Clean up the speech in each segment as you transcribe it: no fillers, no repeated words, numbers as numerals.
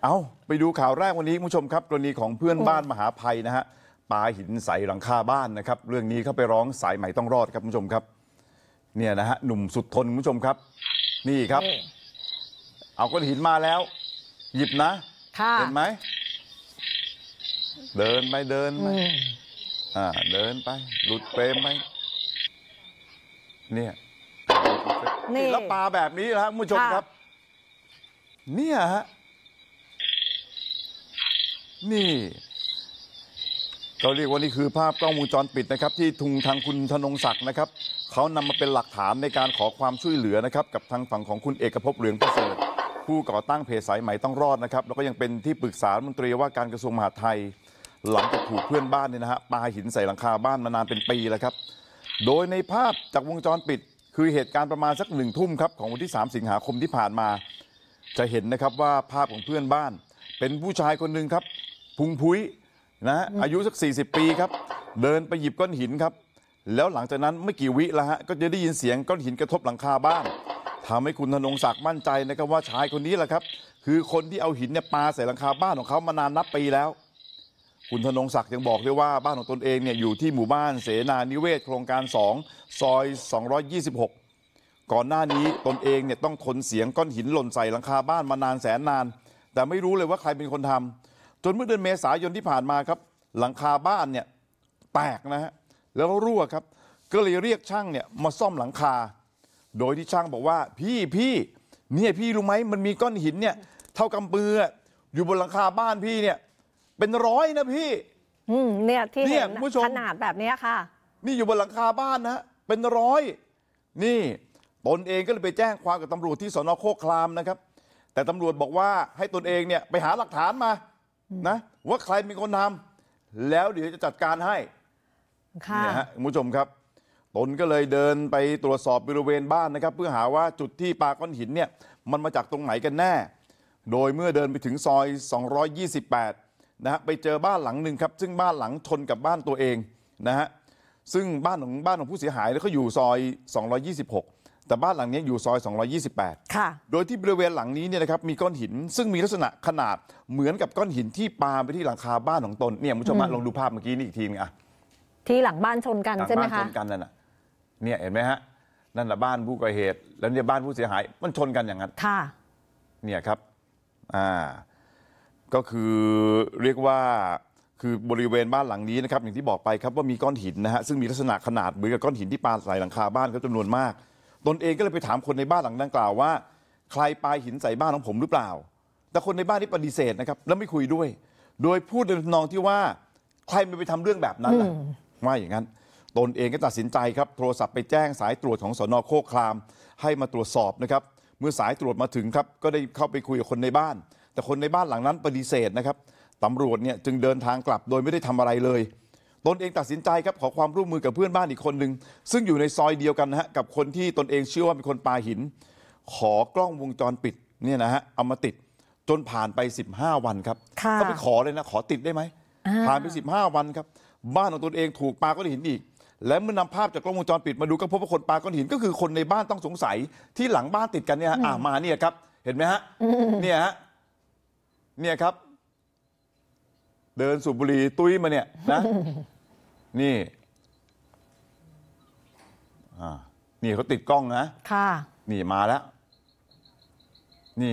เอาไปดูข่าวแรกวันนี้คุณผู้ชมครับกรณีของเพื่อนบ้านมหาภัยนะฮะปาหินใส่หลังคาบ้านนะครับเรื่องนี้เขาไปร้องสายใหม่ต้องรอดครับคุณผู้ชมครับเนี่ยนะฮะหนุ่มสุดทนคุณผู้ชมครับนี่ครับเอาก้อนหินมาแล้วหยิบนะเห็นไหมเดินไปเดินไปเดินไปหลุดเฟรมไปเนี่ยแล้วปาแบบนี้นะคุณผู้ชมครับเนี่ยฮะนี่ก็เรียกว่านี่คือภาพกล้องวงจรปิดนะครับที่ทางคุณธนงศักดิ์นะครับเขานำมาเป็นหลักฐานในการขอความช่วยเหลือนะครับกับทางฝั่งของคุณเอกภพเหลืองประเสริฐผู้ก่อตั้งเพจสายไหมต้องรอดนะครับแล้วก็ยังเป็นที่ปรึกษารัฐมนตรีว่าการกระทรวงมหาดไทยหลังจากถูกเพื่อนบ้านเนี่ยนะฮะปาหินใส่หลังคาบ้านมานานเป็นปีแล้วครับโดยในภาพจากวงจรปิดคือเหตุการณ์ประมาณสัก1 ทุ่มครับของวันที่3 สิงหาคมที่ผ่านมาจะเห็นนะครับว่าภาพของเพื่อนบ้านเป็นผู้ชายคนหนึ่งครับพุงพุ้ยนะอายุสัก40 ปีครับเดินไปหยิบก้อนหินครับแล้วหลังจากนั้นไม่กี่วิแล้วฮะก็จะได้ยินเสียงก้อนหินกระทบหลังคาบ้านทำให้คุณธนงศักดิ์มั่นใจนะครับว่าชายคนนี้แหละครับคือคนที่เอาหินเนี่ยปาใส่หลังคาบ้านของเขามานานนับปีแล้วคุณธนงศักดิ์ยังบอกด้วยว่าบ้านของตนเองเนี่ยอยู่ที่หมู่บ้านเสนานิเวศโครงการ2ซอย226ก่อนหน้านี้ตนเองเนี่ยต้องทนเสียงก้อนหินหล่นใส่หลังคาบ้านมานานแสนนานแต่ไม่รู้เลยว่าใครเป็นคนทำจนเมื่อเดือนเมษายนที่ผ่านมาครับหลังคาบ้านเนี่ยแตกนะฮะแล้วรั่วครับก็เลยเรียกช่างเนี่ยมาซ่อมหลังคาโดยที่ช่างบอกว่าพี่เนี่ยพี่รู้ไหมมันมีก้อนหินเนี่ยเท่ากำปืออยู่บนหลังคาบ้านพี่เนี่ยเป็น100นะพี่เนี่ยที่เห็นขนาดแบบนี้ค่ะนี่อยู่บนหลังคาบ้านนะเป็น100นี่ตนเองก็เลยไปแจ้งความกับตำรวจที่สน.โคกครามนะครับแต่ตำรวจบอกว่าให้ตนเองเนี่ยไปหาหลักฐานมานะว่าใครเป็นคนทำแล้วเดี๋ยวจะจัดการให้เนี่ยฮะคุณผู้ชมครับตนก็เลยเดินไปตรวจสอบบริเวณบ้านนะครับเพื่อหาว่าจุดที่ปาก้อนหินเนี่ยมันมาจากตรงไหนกันแน่โดยเมื่อเดินไปถึงซอย228นะฮะไปเจอบ้านหลังหนึ่งครับซึ่งบ้านหลังชนกับบ้านตัวเองนะฮะซึ่งบ้านของผู้เสียหายแล้วก็อยู่ซอย226แต่บ้านหลังนี้อยู่ซอย228ค่ะโดยที่บริเวณหลังนี้เนี่ยนะครับมีก้อนหินซึ่งมีลักษณะขนาดเหมือนกับก้อนหินที่ปาไปที่หลังคาบ้านของตนเนี่ยคุณผู้ชมลองดูภาพเมื่อกี้นี่อีกทีนึงอะที่หลังบ้านชนกันใช่ไหมคะหลังบ้านชนกันนั่นน่ะเนี่ยเห็นไหมฮะนั่นแหละบ้านผู้ก่อเหตุแล้วเนี่ยบ้านผู้เสียหายมันชนกันอย่างนั้นค่ะเนี่ยครับก็คือเรียกว่าคือบริเวณบ้านหลังนี้นะครับอย่างที่บอกไปครับว่ามีก้อนหินนะฮะซึ่งมีลักษณะขนาดเหมือนกับก้อนหินที่ปาใส่หลังคาบ้านเขาจำนวนมากตนเองก็เลยไปถามคนในบ้านหลังดังกล่าวว่าใครปาหินใส่บ้านของผมหรือเปล่าแต่คนในบ้านนี่ปฏิเสธนะครับแล้วไม่คุยด้วยโดยพูดในทำนองที่ว่าใครไปทำเรื่องแบบนั้นว่าอย่างนั้นตนเองก็ตัดสินใจครับโทรศัพท์ไปแจ้งสายตรวจของสน.โคกครามให้มาตรวจสอบนะครับเมื่อสายตรวจมาถึงครับก็ได้เข้าไปคุยกับคนในบ้านแต่คนในบ้านหลังนั้นปฏิเสธนะครับตำรวจเนี่ยจึงเดินทางกลับโดยไม่ได้ทำอะไรเลยตนเองตัดสินใจครับขอความร่วมมือกับเพื่อนบ้านอีกคนหนึ่งซึ่งอยู่ในซอยเดียวกันนะฮะกับคนที่ตนเองเชื่อว่าเป็นคนปาหินขอกล้องวงจรปิดเนี่ยนะฮะเอามาติดจนผ่านไป15 วันครับเขาไปขอเลยนะขอติดได้ไหมผ่านไป15 วันครับบ้านของตนเองถูกปาก้อนหินอีกและเมื่อนำภาพจากกล้องวงจรปิดมาดูก็พบว่าคนปาก้อนหินก็คือคนในบ้านต้องสงสัยที่หลังบ้านติดกันเนี่ยมาเนี่ยครับเห็นไหมฮะเนี่ยฮะเนี่ยครับเดินสูบบุหรี่ตุ้ยมาเนี่ยนะนี่นี่เขาติดกล้องนะค่ะนี่มาแล้วนี่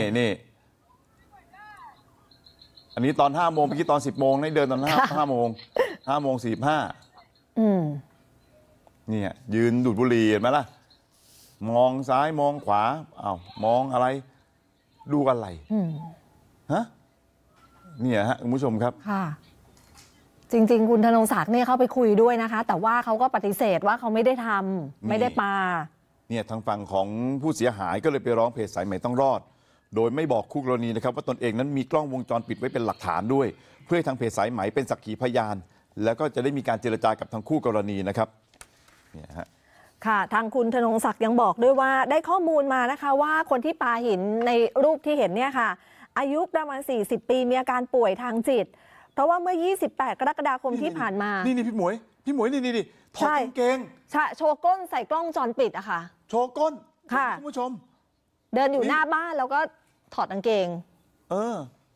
อันนี้ตอน5 โมงเมื่อกี้ตอน10 โมงนี่เดินตอน5 โมง5 โมง 45เนี่ยยืนดูดบุหรี่เห็นไหมล่ะมองซ้ายมองขวามองอะไรดูอะไรฮะเนี่ยฮะคุณผู้ชมครับค่ะจริงๆคุณธนงศักดิ์เนี่ยเข้าไปคุยด้วยนะคะแต่ว่าเขาก็ปฏิเสธว่าเขาไม่ได้ทำไม่ได้ปาเนี่ยทางฝั่งของผู้เสียหายก็เลยไปร้องเพจสายใหม่ต้องรอดโดยไม่บอกคู่กรณีนะครับว่าตนเองนั้นมีกล้องวงจรปิดไว้เป็นหลักฐานด้วยเพื่อให้ทางเพจสายไหมเป็นสักขีพยานแล้วก็จะได้มีการเจรจากับทางคู่กรณีนะครับเนี่ยฮะค่ะทางคุณธนงศักดิ์ยังบอกด้วยว่าได้ข้อมูลมานะคะว่าคนที่ปาหินในรูปที่เห็นเนี่ยค่ะอายุประมาณ40 ปีมีอาการป่วยทางจิตเพราะว่าเมื่อ28 กรกฎาคมที่ผ่านมานี่พี่หมวยนี่ถอดกางเกงใช่โชว์ก้นใส่กล้องจรปิดอะค่ะโชว์ก้นค่ะคุณผู้ชมเดินอยู่หน้าบ้านแล้วก็ถอดกางเกง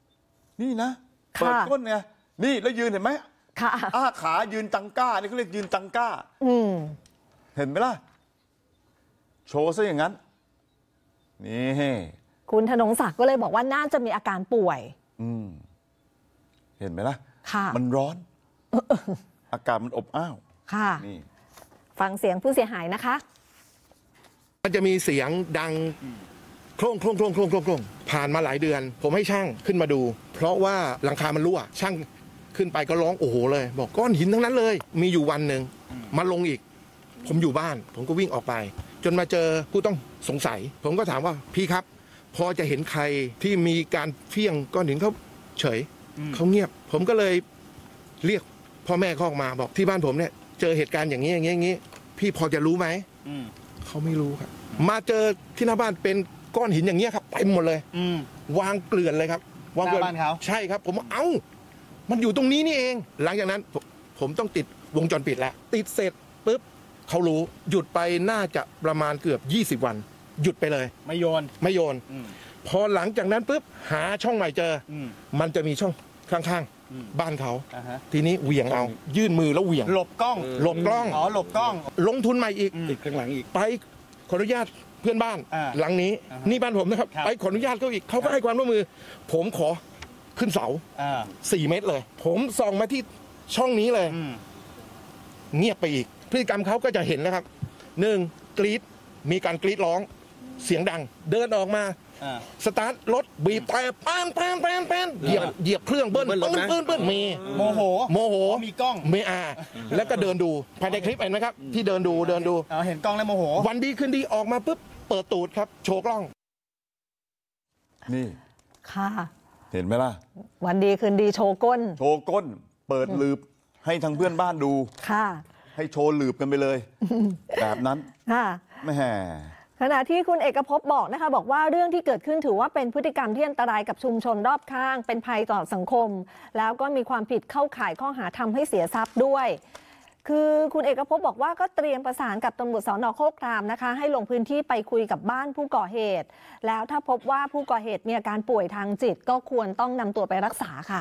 นี่นะเปิดก้นไงนี่แล้วยืนเห็นไหมค่ะอ้าขายืนตังก้านี่เขาเรียกยืนตังก้าเห็นไหมล่ะโชว์ซะอย่างนั้นนี่คุณธนงศักดิ์ก็เลยบอกว่าน่าจะมีอาการป่วยเห็นไหมล่ะค่ะมันร้อน อากาศมันอบอ้าวค่ะนี่ฟังเสียงผู้เสียหายนะคะมันจะมีเสียงดังโคร่งโคร่งโคร่งโคร่งโคร่งโคร่งผ่านมาหลายเดือนผมให้ช่างขึ้นมาดู เพราะว่าหลังคามันรั่วช่างขึ้นไปก็ร้องโอ้โหเลยบอกก้อนหินทั้งนั้นเลยมีอยู่วันหนึ่งมาลงอีกผมอยู่บ้านผมก็วิ่งออกไปจนมาเจอผู้ต้องสงสัยผมก็ถามว่าพี่ครับพอจะเห็นใครที่มีการเฟี้ยงก้อนหินเขาเฉยเขาเงียบผมก็เลยเรียกพ่อแม่เขาออกมาบอกที่บ้านผมเนี่ยเจอเหตุการณ์อย่างนี้อย่างนี้อย่างนี้พี่พอจะรู้ไหมเขาไม่รู้ครับมาเจอที่หน้าบ้านเป็นก้อนหินอย่างเงี้ยครับเต็มหมดเลยวางเกลื่อนเลยครับวางเกลื่อนบ้านเขาใช่ครับผมเอ้ามันอยู่ตรงนี้นี่เองหลังจากนั้นผมต้องติดวงจรปิดแล้วติดเสร็จปุ๊บเขารู้หยุดไปน่าจะประมาณเกือบ20 วันหยุดไปเลยไม่โยนพอหลังจากนั้นปุ๊บหาช่องใหม่เจอมันจะมีช่องข้างๆบ้านเขาทีนี้เหวี่ยงเอายื่นมือแล้วเหวี่ยงหลบกล้องหลบกล้องหลบกล้องลงทุนใหม่อีกติดข้างหลังอีกไปขออนุญาตเพื่อนบ้านหลังนี้นี่บ้านผมนะครับไปขออนุญาตเขาอีกเขาก็ให้ความร่วมมือผมขอขึ้นเสา4 เมตรเลยผมส่องมาที่ช่องนี้เลยเงียบไปอีกพฤติกรรมเขาก็จะเห็นนะครับ1กรี๊ดมีการกรี๊ดร้องเสียงดังเดินออกมาสตาร์ทรถบีบแต่แป้นเหยียบเครื่องเบิ้ลมีโมโหมีกล้องไม่แล้วก็เดินดูภายในคลิปเห็นไหมครับที่เดินดูเห็นกล้องแล้วโมโหวันดีคืนดีออกมาปุ๊บเปิดตูดครับโชว์กล้องนี่ค่ะเห็นไหมล่ะวันดีคืนดีโชว์ก้นเปิดลืบให้ทางเพื่อนบ้านดูค่ะให้โชว์ลืบกันไปเลยแบบนั้นค่ะไม่แห่ขณะที่คุณเอกภพบอกนะคะบอกว่าเรื่องที่เกิดขึ้นถือว่าเป็นพฤติกรรมที่อันตรายกับชุมชนรอบข้างเป็นภัยต่อสังคมแล้วก็มีความผิดเข้าข่ายข้อหาทำให้เสียทรัพย์ด้วยคือคุณเอกภพบอกว่าก็เตรียมประสานกับตำรวจสน.โคกครามนะคะให้ลงพื้นที่ไปคุยกับบ้านผู้ก่อเหตุแล้วถ้าพบว่าผู้ก่อเหตุมีอาการป่วยทางจิตก็ควรต้องนำตัวไปรักษาค่ะ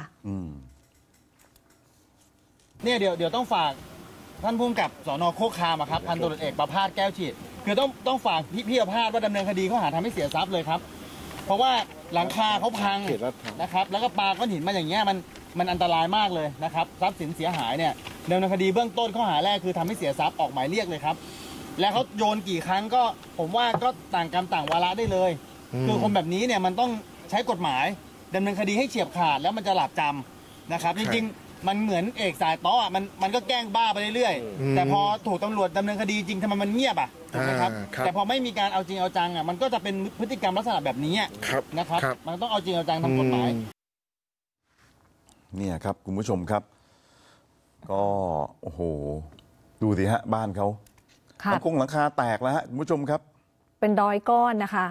เนี่ยเดี๋ยวต้องฝากท่านผู้กำกับสน.โคกครามครับพันตำรวจเอกประภาสแก้วฉีดคือต้องฝากพี่ประภาสว่าดำเนินคดีข้อหาทำให้เสียทรัพย์เลยครับเพราะว่าหลังคาเขาพังนะครับแล้วก็ปาก้อนหินมาอย่างเงี้ยมันอันตรายมากเลยนะครับทรัพย์สินเสียหายเนี่ยดำเนินคดีเบื้องต้นข้อหาแรกคือทำให้เสียทรัพย์ออกหมายเรียกเลยครับแล้วเขาโยนกี่ครั้งก็ผมว่าก็ต่างกรรมต่างวาระได้เลยคือคนแบบนี้เนี่ยมันต้องใช้กฎหมายดำเนินคดีให้เฉียบขาดแล้วมันจะหลับจำนะครับจริงๆมันเหมือนเอกสายต้อมันก็แกล้งบ้าไปเรื่อยๆแต่พอถูกตำรวจดำเนินคดีจริงทำไมมันเงียบถูกไหมครับแต่พอไม่มีการเอาจริงเอาจังมันก็จะเป็นพฤติกรรมลักษณะแบบนี้นะครับมันต้องเอาจริงเอาจังทำกฎหมายเนี่ยครับคุณผู้ชมครับก็โอ้โหดูสิฮะบ้านเขาหลังคาแตกแล้วฮะคุณผู้ชมครับเป็นรอยก้อนนะคะ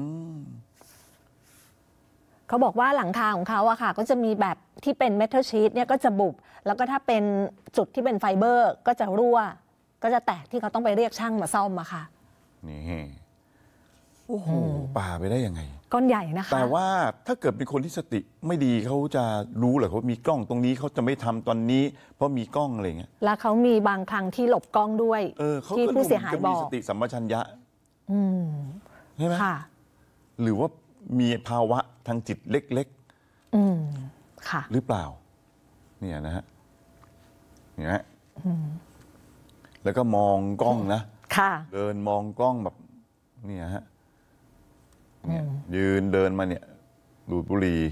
เขาบอกว่าหลังคาของเขาอะค่ะก็จะมีแบบที่เป็นเมทัลชีทเนี่ยก็จะบุบแล้วก็ถ้าเป็นจุดที่เป็นไฟเบอร์ก็จะรั่วก็จะแตกที่เขาต้องไปเรียกช่างมาซ่อมอะค่ะนี่โอ้โหป่าไปได้ยังไงก้อนใหญ่นะคะแต่ว่าถ้าเกิดเป็นคนที่สติไม่ดีเขาจะรู้เหรอเขามีกล้องตรงนี้เขาจะไม่ทำตอนนี้เพราะมีกล้องอะไรเงี้ยแล้วเขามีบางครั้งที่หลบกล้องด้วยที่ผู้เสียหายบอกมีสติสัมปชัญญะใช่ไหมหรือว่ามีภาวะทางจิตเล็กๆค่ะหรือเปล่าเนี่ยนะฮะเนี่ยแล้วก็มองกล้องนะเดินมองกล้องแบบเนี่ยฮะเนี่ยยืนเดินมาเนี่ยดูดบุหรี่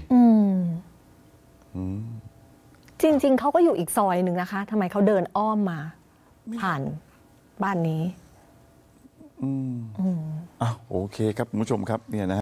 จริงๆเขาก็อยู่อีกซอยหนึ่งนะคะทำไมเขาเดินอ้อมมาผ่านบ้านนี้โอเคครับคุณผู้ชมครับเนี่ยนะ